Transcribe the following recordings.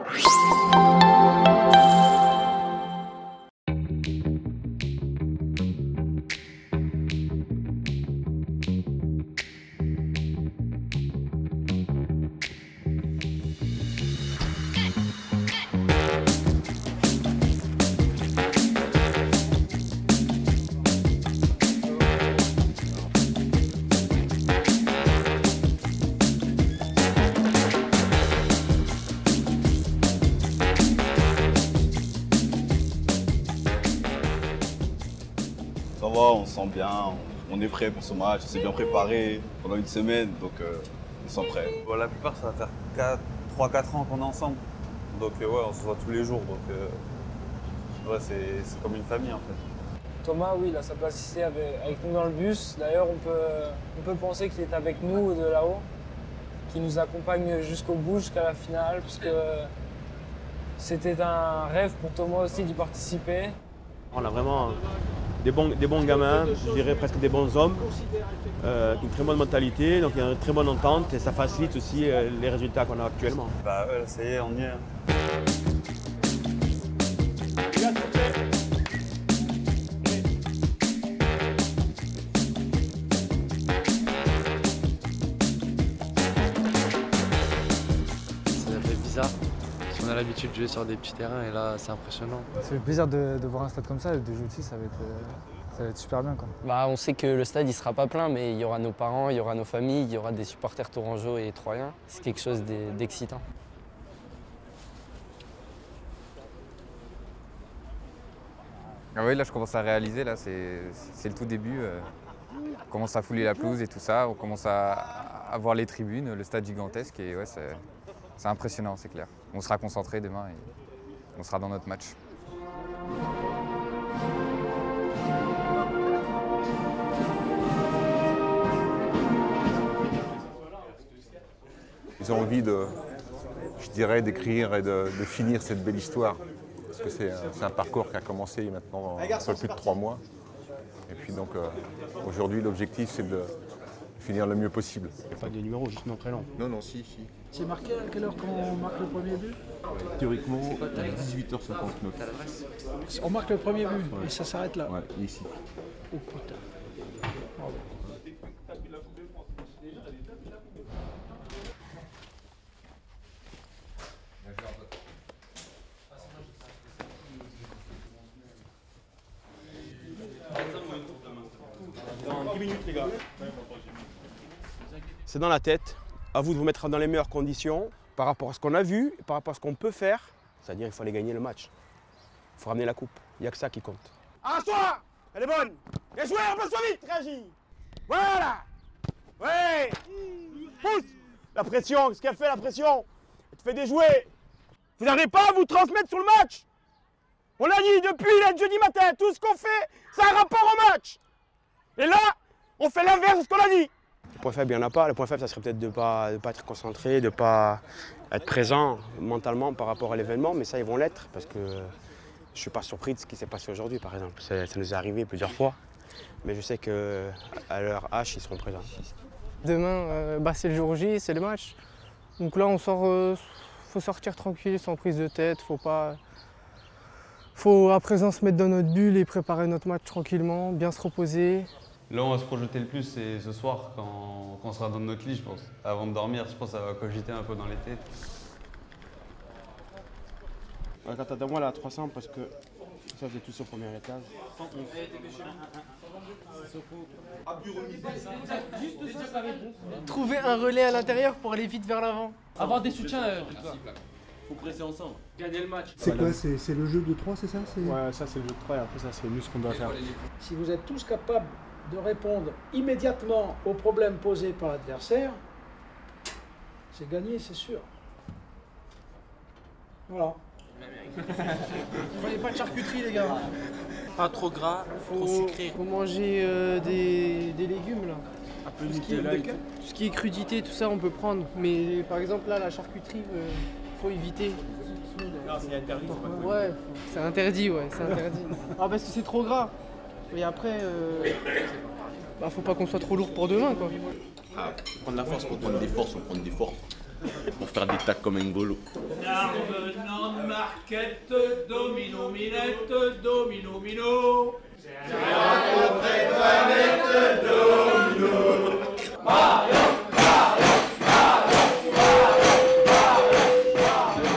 Ça va, on se sent bien, on est prêt pour ce match, on s'est bien préparé pendant une semaine, donc on se sent prêt. Bon, la plupart, ça va faire 3-4 ans qu'on est ensemble. Donc ouais, on se voit tous les jours. Donc ouais, c'est comme une famille en fait. Thomas, oui, il a sa place ici avec nous dans le bus. D'ailleurs, on peut penser qu'il est avec nous de là-haut, qu'il nous accompagne jusqu'au bout, jusqu'à la finale, puisque c'était un rêve pour Thomas aussi d'y participer. On a vraiment des bons gamins, je dirais presque des bons hommes, avec une très bonne mentalité, donc il y a une très bonne entente et ça facilite aussi les résultats qu'on a actuellement. Bah ouais, ça y est, on y est. Ça fait bizarre. On a l'habitude de jouer sur des petits terrains et là c'est impressionnant. Ça fait plaisir de voir un stade comme ça et de jouer aussi, ça va être super bien, quoi. Bah, on sait que le stade il sera pas plein, mais il y aura nos parents, il y aura nos familles, il y aura des supporters tourangeaux et troyens. C'est quelque chose d'excitant. Ah oui, là je commence à réaliser, là c'est le tout début. On commence à fouler la pelouse et tout ça, on commence à voir les tribunes, le stade gigantesque et ouais, c'est impressionnant, c'est clair. On sera concentré demain et on sera dans notre match. Ils ont envie je dirais, d'écrire et de finir cette belle histoire. Parce que c'est un parcours qui a commencé maintenant un peu plus de 3 mois. Et puis donc aujourd'hui l'objectif c'est de finir le mieux possible. Pas de numéro, juste mon prénom. Non, si. C'est marqué à quelle heure qu'on marque le premier but? Théoriquement, à 18h59. On marque le premier but et ça s'arrête là? Ouais, ici. Oh putain. Bravo. Dans 10 minutes, les gars. C'est dans la tête. À vous de vous mettre dans les meilleures conditions par rapport à ce qu'on a vu et par rapport à ce qu'on peut faire. C'est-à-dire qu'il fallait gagner le match. Il faut ramener la coupe. Il n'y a que ça qui compte. Arrache-toi! Elle est bonne! Bien joué, repasse-toi vite! Réagis! Voilà! Ouais! Pousse! La pression, qu'est-ce qu'elle fait la pression? Elle te fait déjouer! Vous n'arrivez pas à vous transmettre sur le match! On l'a dit depuis jeudi matin, tout ce qu'on fait, ça a un rapport au match! Et là, on fait l'inverse de ce qu'on a dit! Le point faible, il n'y en a pas. Le point faible, ça serait peut-être de ne pas être concentré, de ne pas être présent mentalement par rapport à l'événement, mais ça, ils vont l'être parce que je ne suis pas surpris de ce qui s'est passé aujourd'hui, par exemple. Ça nous est arrivé plusieurs fois, mais je sais qu'à leur H, ils seront présents. Demain, c'est le jour J, c'est le match. Donc là, faut sortir tranquille, sans prise de tête. Faut à présent se mettre dans notre bulle et préparer notre match tranquillement, bien se reposer. Là, on va se projeter le plus, c'est ce soir, quand on sera dans notre lit, je pense. Avant de dormir, je pense que ça va cogiter un peu dans les têtes. Attends-moi là à 300 parce que ça, c'est tout sur le premier étage. Trouver un relais à l'intérieur pour aller vite vers l'avant. Avoir des soutiens. Faut presser ensemble. Gagner le match. C'est quoi? C'est le jeu de 3, c'est ça? Ouais, ça c'est le jeu de 3 et après ça c'est nous ce qu'on doit faire. Si vous êtes tous capables de répondre immédiatement aux problèmes posés par l'adversaire, c'est gagné, c'est sûr. Voilà. Prenez pas de charcuterie, les gars. Pas trop gras, trop sucré. Faut manger des légumes là. Un peu Tout ce qui est crudité, tout ça on peut prendre. Mais par exemple là, la charcuterie, faut éviter. Non, c'est interdit. Ouais, c'est interdit, ouais, c'est interdit. Ah parce que c'est trop gras. Et après, faut pas qu'on soit trop lourd pour demain, quoi. Prendre la force, pour prendre des forces, on prend des forces. pour faire des tacs comme N'Golo. Revenant de marquette, domino, minette, domino, mino. J'ai rencontré Toinette, domino. Mario, Mario, Mario, Mario.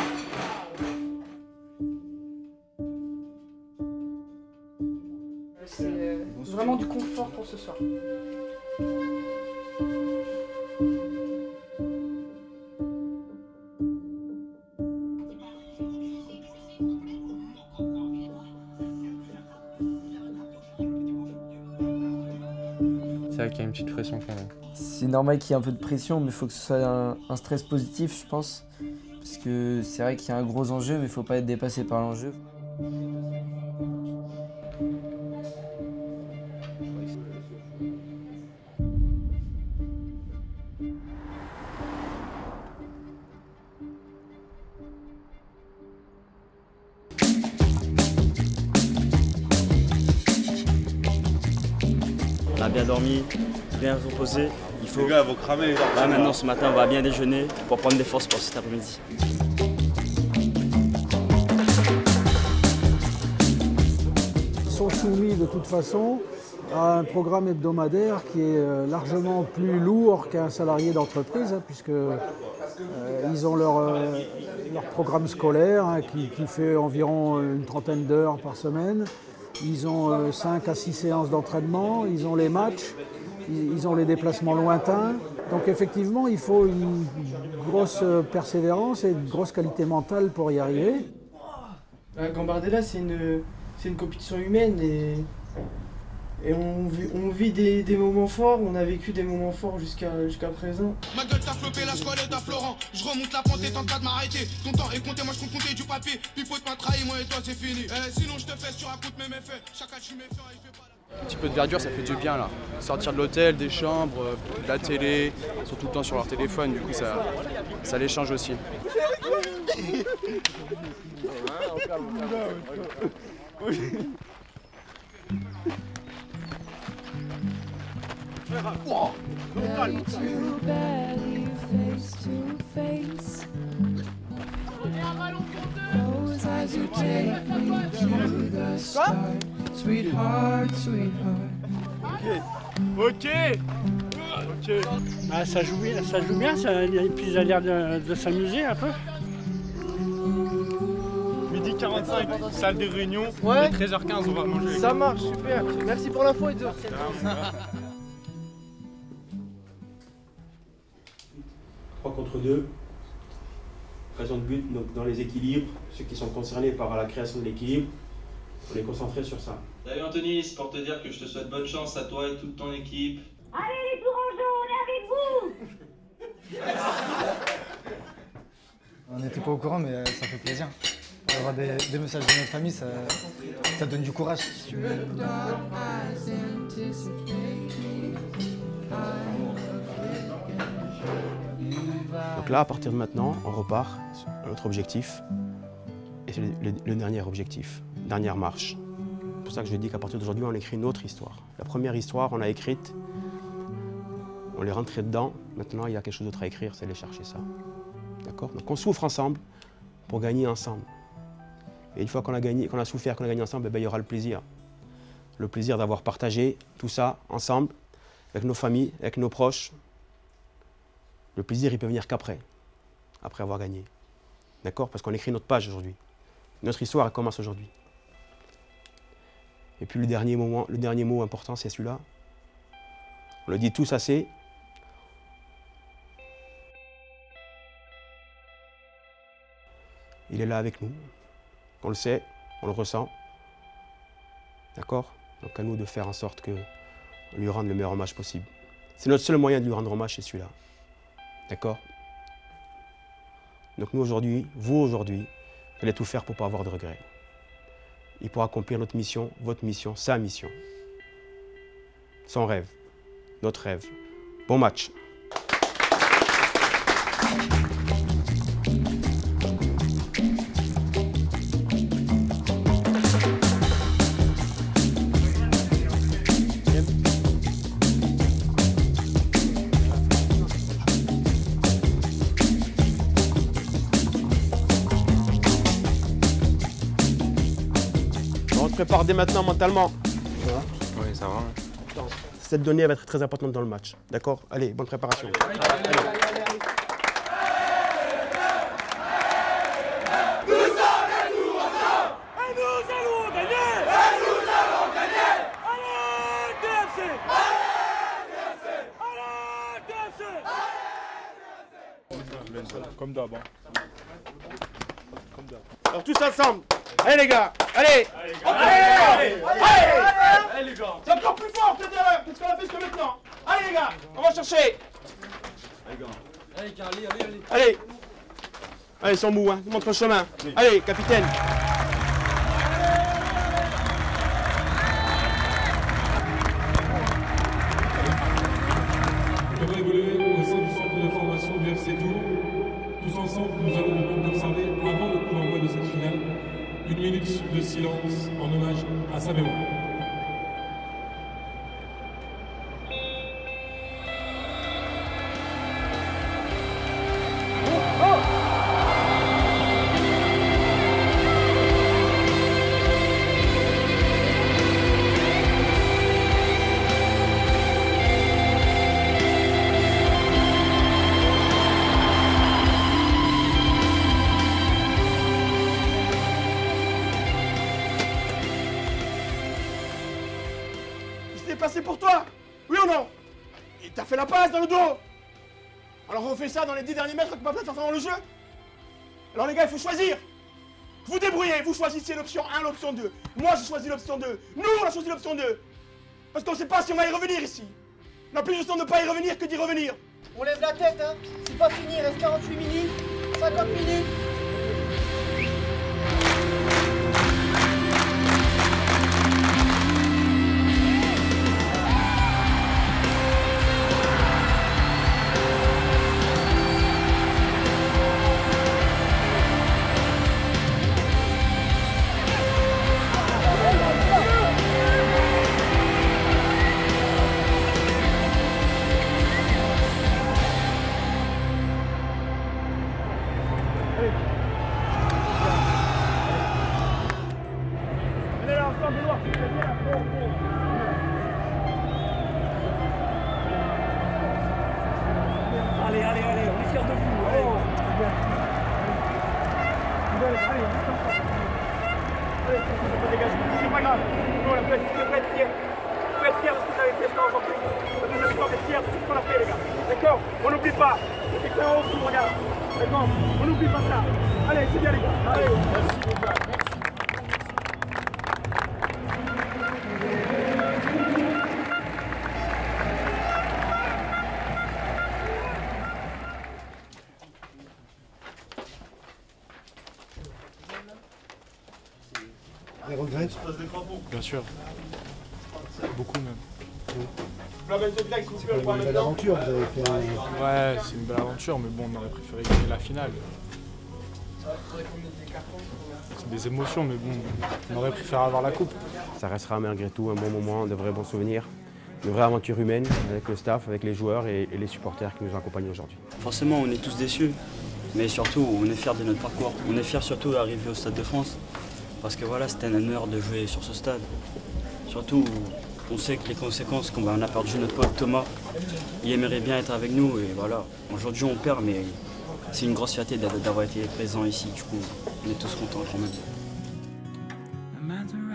C'est vraiment du confort pour ce soir. C'est vrai qu'il y a une petite pression quand même. C'est normal qu'il y ait un peu de pression, mais il faut que ce soit un stress positif, je pense. Parce que c'est vrai qu'il y a un gros enjeu, mais il ne faut pas être dépassé par l'enjeu. On a bien dormi, bien reposé. Il faut... Les gars vont cramer. Là, maintenant, ce matin, on va bien déjeuner pour prendre des forces pour cet après-midi. Ils sont soumis de toute façon à un programme hebdomadaire qui est largement plus lourd qu'un salarié d'entreprise, puisqu'ils ont leur programme scolaire qui fait environ une trentaine d'heures par semaine. Ils ont 5 à 6 séances d'entraînement, ils ont les matchs, ils ont les déplacements lointains. Donc effectivement, il faut une grosse persévérance et une grosse qualité mentale pour y arriver. Gambardella, c'est une compétition humaine et on vit des moments forts, on a vécu des moments forts jusqu'à présent. Ma gueule t'a flopé, la squalette à Florent. Je remonte la pente et tente pas de m'arrêter. Ton temps est compté, moi je compte compter du papier. Pipote pas trahi, moi et toi c'est fini. Sinon je te fais, tu racontes mes méfaits. Chacun je suis méfiant et il fait pas la... Un petit peu de verdure, ça fait du bien là. Sortir de l'hôtel, des chambres, de la télé, ils sont tout le temps sur leur téléphone, du coup ça les change aussi. Belly to belly, face to face. Close as you take me to the start. Sweetheart, sweetheart. Ok. Ah, ça joue bien, et puis il a l'air de s'amuser un peu. Midi 45, salle de réunion, Ouais. et 13h15 on va manger. Ça marche, super. Merci pour l'info, Edzo. 3 contre 2, occasion de but, donc dans les équilibres, ceux qui sont concernés par la création de l'équilibre, on est concentré sur ça. Salut Anthony, c'est pour te dire que je te souhaite bonne chance à toi et toute ton équipe. Allez les tourangeaux, on est avec vous. On n'était pas au courant, mais ça fait plaisir. Avoir des messages de notre famille, ça donne du courage. Donc là, à partir de maintenant, on repart sur notre objectif. Et c'est le dernier objectif, dernière marche. C'est pour ça que je dis qu'à partir d'aujourd'hui, on écrit une autre histoire. La première histoire, on l'a écrite, on est rentré dedans. Maintenant, il y a quelque chose d'autre à écrire, c'est aller chercher ça. D'accord? Donc on souffre ensemble pour gagner ensemble. Et une fois qu'on a gagné, qu'on a souffert, qu'on a gagné ensemble, il y aura le plaisir. Le plaisir d'avoir partagé tout ça ensemble, avec nos familles, avec nos proches. Le plaisir, il peut venir qu'après, après avoir gagné. D'accord? Parce qu'on écrit notre page aujourd'hui. Notre histoire, elle commence aujourd'hui. Et puis le dernier mot important, c'est celui-là. On le dit tous assez. Il est là avec nous. On le sait, on le ressent. D'accord? Donc à nous de faire en sorte qu'on lui rende le meilleur hommage possible. C'est notre seul moyen de lui rendre hommage, c'est celui-là. D'accord? Donc nous aujourd'hui, vous aujourd'hui, vous allez tout faire pour ne pas avoir de regrets. Et pour accomplir notre mission, votre mission, sa mission. Son rêve, notre rêve. Bon match. se prépare dès maintenant mentalement. Ça va? Oui, ça va. Cette donnée va être très importante dans le match. D'accord? Allez, bonne préparation. Allez. Comme d'hab. Alors tous ensemble. Allez les gars, allez. Allez les gars. C'est encore plus fort que d'heure. Qu'est-ce qu'on a fait jusqu'à maintenant? Allez les gars, on va chercher. Allez Carly, allez. Allez. Allez, sans mou, hein. Montre le chemin. Allez, capitaine. On va évoluer au sein du centre de formation du FC Tours. Tous ensemble, nous allons donc observer, avant le coup d'envoi de cette finale, 1 minute de silence en hommage à sa mémoire. Passé pour toi? Oui ou non? Il t'a fait la passe dans le dos. Alors on fait ça dans les 10 derniers mètres qu'on peut pas faire ça dans le jeu? Alors les gars, il faut choisir. Vous débrouillez, vous choisissez l'option 1, l'option 2. Moi j'ai choisi l'option 2. Nous on a choisi l'option 2. Parce qu'on ne sait pas si on va y revenir ici. On a plus de temps de ne pas y revenir que d'y revenir. On lève la tête, hein. C'est pas fini, il reste 48 minutes, 50 minutes. Allez, on est fiers de vous. Allez. C'est pas grave. Nous, on peut être fiers. On peut être fiers de ce que vous avez fait aujourd'hui. Vous avez besoin d'être fiers de ce qu'on a fait, les gars. D'accord? On n'oublie pas. C'est clair au fond, regarde. D'accord? On n'oublie pas ça. Allez, c'est bien, les gars. Allez. Merci, les gars. Les regrets? Bien sûr. Beaucoup même. C'est une belle aventure, vous avez fait un... Ouais, c'est une belle aventure, mais bon, on aurait préféré gagner la finale. C'est des émotions, mais bon, on aurait préféré avoir la coupe. Ça restera malgré tout un bon moment, de vrais bons souvenirs. Une vraie aventure humaine avec le staff, avec les joueurs et les supporters qui nous accompagnent aujourd'hui. Forcément, on est tous déçus, mais surtout, on est fiers de notre parcours. On est fiers surtout d'arriver au Stade de France, parce que voilà, c'était un honneur de jouer sur ce stade. Surtout, on sait que les conséquences, qu'on a perdu notre pote Thomas, il aimerait bien être avec nous et voilà. Aujourd'hui, on perd, mais c'est une grosse fierté d'avoir été présent ici. Du coup, on est tous contents quand même.